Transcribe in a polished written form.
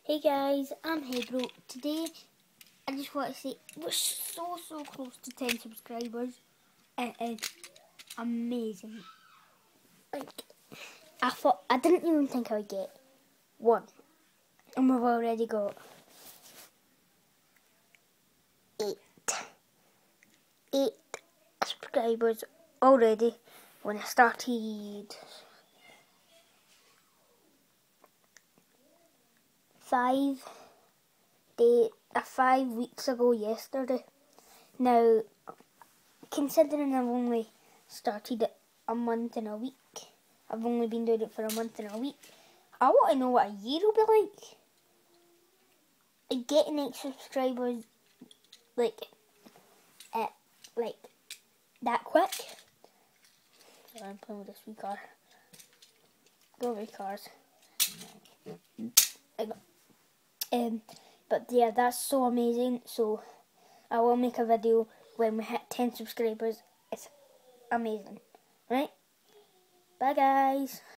Hey guys, I'm Hebro. Today, I just want to say we're so close to 10 subscribers. It is amazing. Like, I didn't even think I would get one, and we've already got eight subscribers already. When I started 5 weeks ago yesterday. Now, considering I've only started it a month and a week, I've only been doing it for a month and a week, I want to know what a year will be like. Getting 8 subscribers like that quick. Sorry, I'm playing with this wee car. Go away, cars. But yeah, that's so amazing. So I will make a video when we hit 10 subscribers. It's amazing, right? Bye guys.